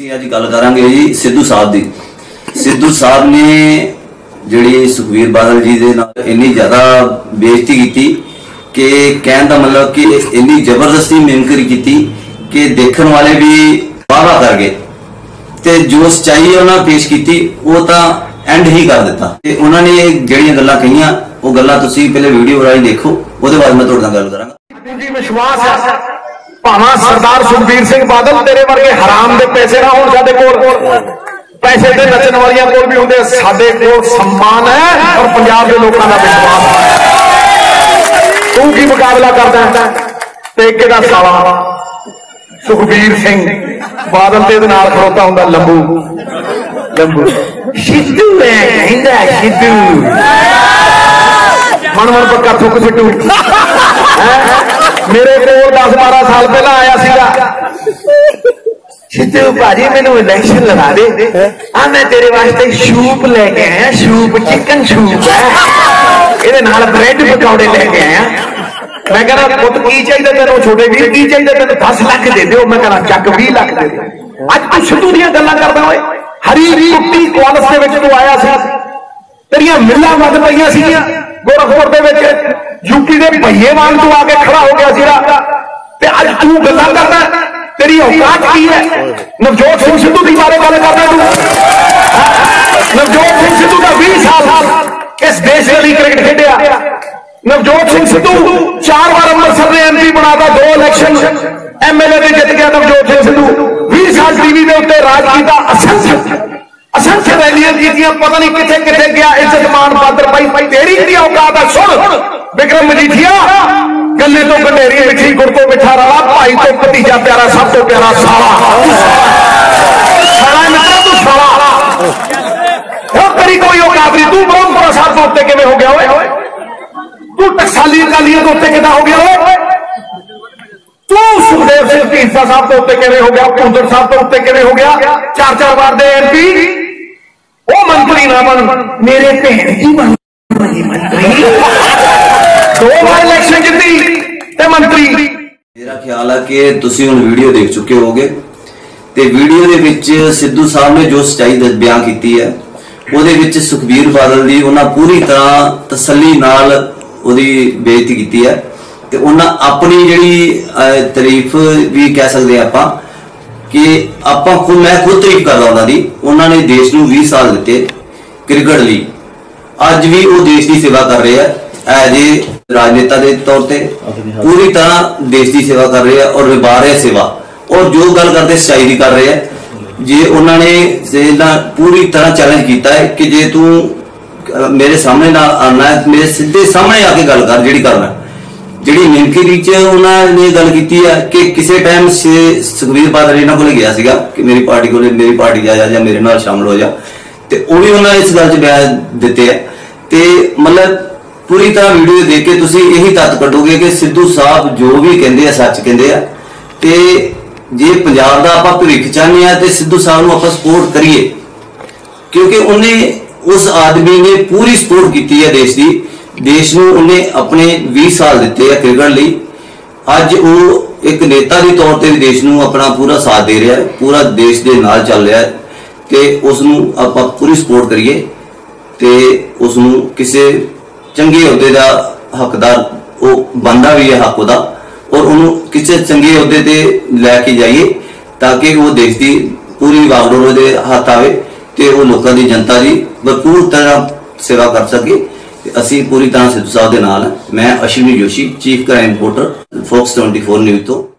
ਅਸੀਂ ਅੱਜ ਗੱਲ ਕਰਾਂਗੇ ਜੀ ਸਿੱਧੂ ਸਾਹਿਬ ਦੀ। सिद्धू साहब ने जिहड़ी सुखबीर बादल जी दे नाल इन्नी ज़्यादा बेइज्जती की कि कहने का मतलब कि इन्नी जबरदस्ती मिमिक्री की कि देखने वाले भी वाह कर गए ते जो सच्चाई उन्होंने पेश की वो तो एंड ही कर दिता। उन्होंने जिहड़ियां गल्लां कहियां वो गल्लां तुसीं पहले वीडियो राही देखो, उसदे बाद मैं तुहाडे नाल गल करांगा। जी विश्वास है भावां सरदार सुखबीर सिंह बादल तेरे वर्गे हराम दे पैसे ना होण साडे कोल, पैसे दे नचन वालियां कोल भी होंदे, साडे कोल सम्मान है और पंजाब के लोगों का विश्वास है। तू की मुकाबला करदा है? टेके दा साला सुखबीर सिंह बादल दे नाल खड़ोता हुंदा लंबू लंबू सिद्धू है कहंदा सिद्धू मन मन पक्का थुक सिद्धू मेरे कोल 10-12 साल पहला आया सीगा सिद्धू भाजी मैनू इलेक्शन लगा दे, मैं तेरे वास्ते सूप लेके आया, सूप चिकन सूप है, ये ब्रेड पकौड़े लेके आया। मैं कहना पुत की चाहिए तेन छोटे वीर की चाहिए तेन 10 लाख दे दो, मैं कहना चक 20 लाख दे दो। अज तू सिद्धू दी गल्लां करदा होए हरी कुट्टी कॉलेज दे विच तू आया सी, तेरियां मिल्लां वध पईयां सीगियां गोरखपुर दे विच, यूपी दे भईए वांग तू आके खड़ा हो गया सीगा ते अज तू गल्लां करदा तेरी औकात की है? नवजोत सिंह सिद्धू के बारे गल करना तू? नवजोत सिंह सिद्धू का 20 साल इस देश के लिए क्रिकेट खेलिया। नवजोत सिंह सिद्धू 4 बार अमृतसर ने एमपी बनाता, 2 इलेक्शन एमएलए में जित गया नवजोत सिंह सिद्धू। 20 साल टीवी के उत्ते राज किया, असंख्य रैलियां कीतियां, पता नहीं किथे किथे गया, इज्जत मान पात्र पाई। तेरी की औकात है? सुन विक्रम मजीठिया, गले तो गंडेरी मिठी गुड़ तो मिठा रला, भाई तो भतीजा प्यारा सब तो प्यारा साला मित्रा तू साला तेरी कोई औकात नहीं। तू ब्रह्मपुरा साहब के उत्ते किवें हो गया होए? तू टकसाली अकालियों के उत्ते किदां हो गया होए? तू सुखदेव सिंह ढींडसा साहब के उत्ते किवें हो गया? भुंदड़ साहब के उत्ते किवें हो गया? 4-4 बार दे एमपी वो मंत्री ना बन, मेरे भैन की मंत्री 2 बार इलेक्शन जीती ते मंत्री। मेरा ख्याल है कि तुसी हुण वीडियो देख चुके होगे ते वीडियो दे विच सिद्धू साहब ने जो सच्चाई बयान की है ਉਹਦੇ ਵਿੱਚ सुखबीर बादल ਦੀ ਉਹਨਾਂ पूरी तरह तसल्ली नाल ਉਹਦੀ ਬੇਇੱਜ਼ਤੀ ਕੀਤੀ है ਤੇ ਉਹਨਾਂ ਆਪਣੀ ਜਿਹੜੀ ਤਾਰੀਫ ਵੀ ਕਹਿ ਸਕਦੇ ਆਪਾਂ कि ਆਪਾਂ खुद मैं खुद तारीफ करदा ਉਹਨਾਂ ਦੀ। ਉਹਨਾਂ ਨੇ देश ਨੂੰ 20 साल ਦਿੱਤੇ क्रिकेट ਲਈ, ਅੱਜ ਵੀ ਉਹ देश ਦੀ सेवा कर रहे हैं एज ए राजनेता के तौर पर पूरी तरह देश की सेवा कर रहे हैं और निभा रहे सेवा, और जो गल करते सच्चाई की कर रहे हैं। जे उन्होंने पूरी तरह चैलेंज किया है कि जे तू मेरे सामने ना आना है, मेरे सीधे सामने आके गल कर जी करना। जी मिमिक्री च उन्होंने गल की है कि किसी टाइम से सुखबीर बादल इन्होंने को गया सीगा कि मेरी पार्टी को मेरी पार्टी आ जा या मेरे नाल शामिल हो जा, तो वो भी उन्होंने इस गल च बयान दिते है। तो मतलब पूरी तरह वीडियो देख के तुसी यही तत्त कढोगे कि सिद्धू साहब जो भी कहते हैं सच कहते हैं। तो जे पंजाब दा आपां भविख चाहते हैं तो सिद्धू साहब नूं आपां सपोर्ट करिए, क्योंकि उन्हें उस आदमी ने पूरी सपोर्ट की है देश की। देश नूं उन्हें अपने 20 साल दिते है क्रिकेट लई। अज वो एक नेता के तौर पर देश नूं अपना पूरा साथ दे रहा है, पूरा देश के नाल चल रहा है। तो उसनूं आपां पूरी सपोर्ट करिए तो उसनूं किसी चंगे अहुदे का हकदार वो बनता भी है हक उहदा, और उन्होंने किसी चंगे अहुदे ते लैके जाइए ताकि वो देश की पूरी वागडोर दे हाथ आए तो वो लोगों की जनता की भरपूर तरह सेवा कर सके। असी पूरी तरह सिद्धू साहब के नाल। मैं Ashwini Joshi, chief crime reporter, Fox 24 news तो।